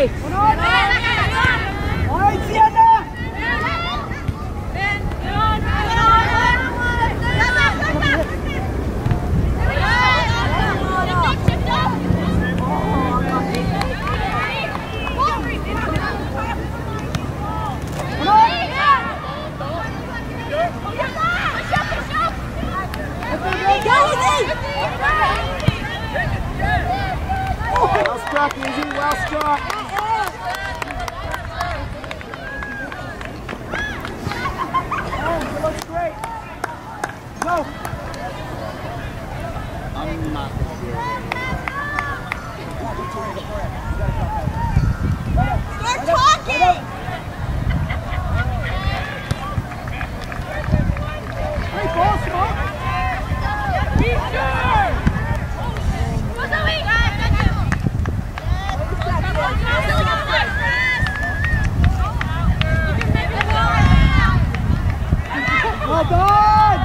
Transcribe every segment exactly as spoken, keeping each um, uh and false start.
Hey! All right, Sienna! Well struck, Easy, well struck. Oh, it looks great. Go. I'm not sure. Start talking! Hey, ball, Smoke. Well done!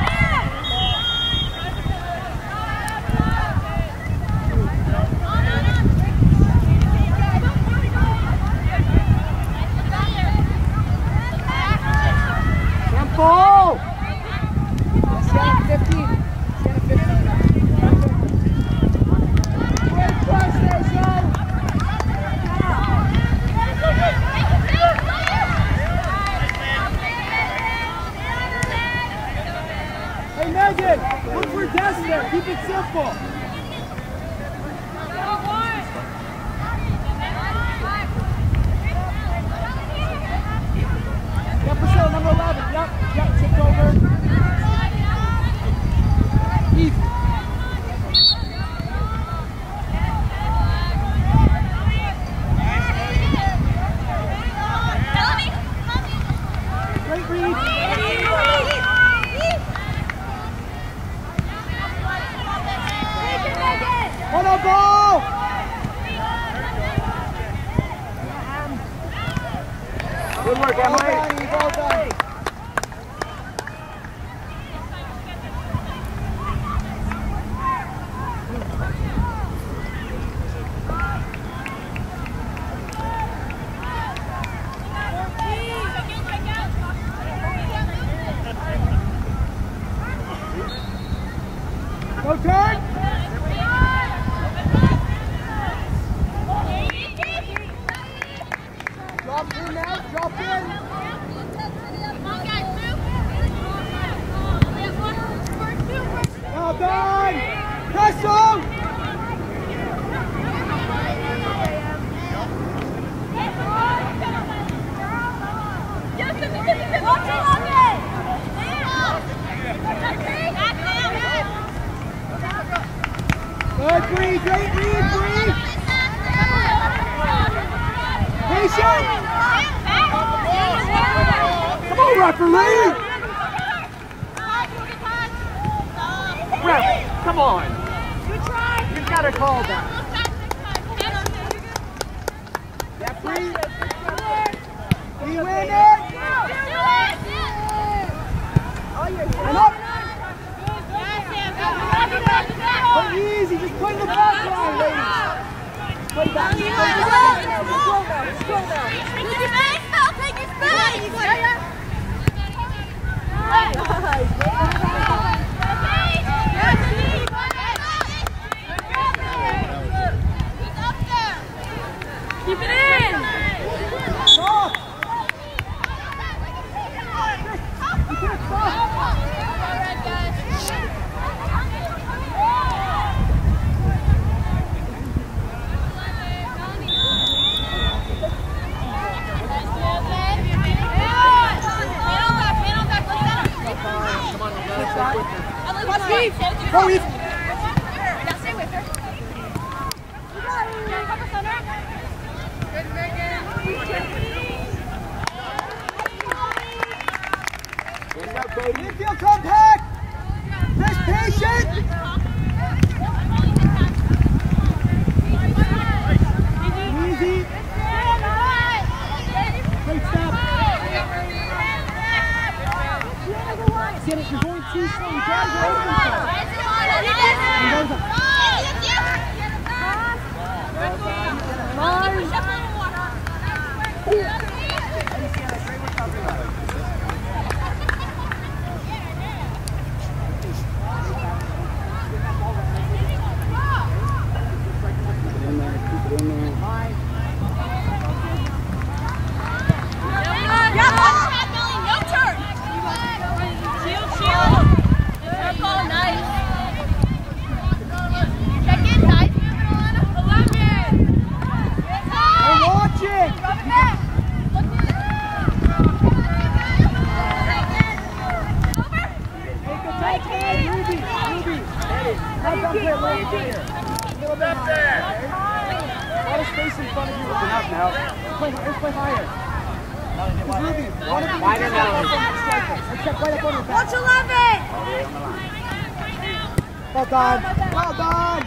Tempo! Stand fifteen. Stand fifteen. Great press there, son! Hey, Megan, look for Des there. Keep it simple. Yep, Priscilla, number eleven. Yep, yep, tipped over. Easy. Great read. On a ball! Good work, Emily. Well done, well done. Go turn! Drop in now, drop in! Well done! Press on! Good, Bree, great read, Bree! Patient! Come on, referee! Ref, come on! Good try! You've got to call that. Yeah, Bree! We win it! And up! Play easy, just play the back line, ladies. Play back, play back. Scroll down, scroll down. Take your space, I'll take your space. Keep it in. Stop. Go, Eve. Yeah, stay with her. You got it. Can I cover center? Good, Megan. What's up, baby? Infield compact. Press patient. Easy. Great stop. Sienna, you're going too slow. You gotta go over the top. Mars. Have them play a little higher. A little bit higher. Okay? A lot of space in front of you. Looking up now. Let's play, let's play higher. Ruby, one of you Wider now. let's check right up on your back. Watch eleven! Well done. Well done.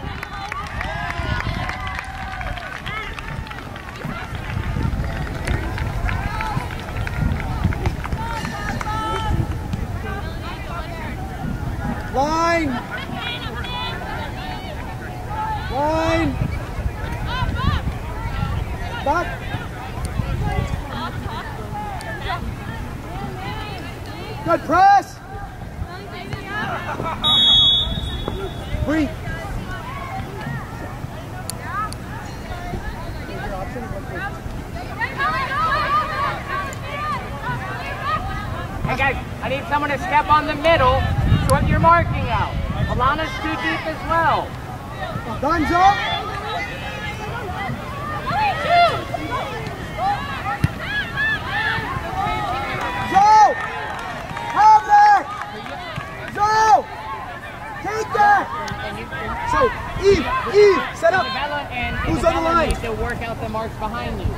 Line. Line. Back. Good press. Breathe. Hey guys, I need someone to step on the middle. Sort your marking out. Alana's too deep as well. Well done, Joe. Joe! Have that! Joe! Take that! So, Eve, Eve, set up. And Who's on the line? Needs to work out the marks behind you.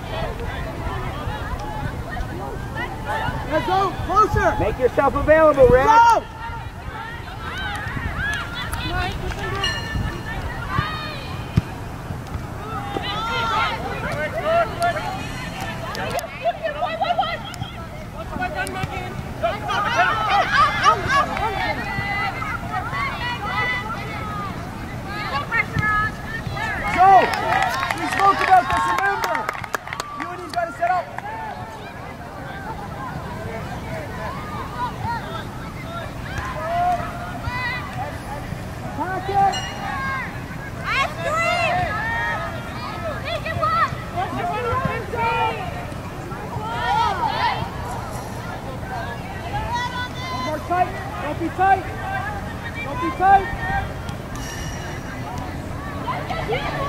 Let's go, closer. Make yourself available, Red. Go! Joe, we spoke about this, remember? You and he's got to set up. Pocket. Ice cream! Take it one! One more tight. Don't be tight. Don't be tight.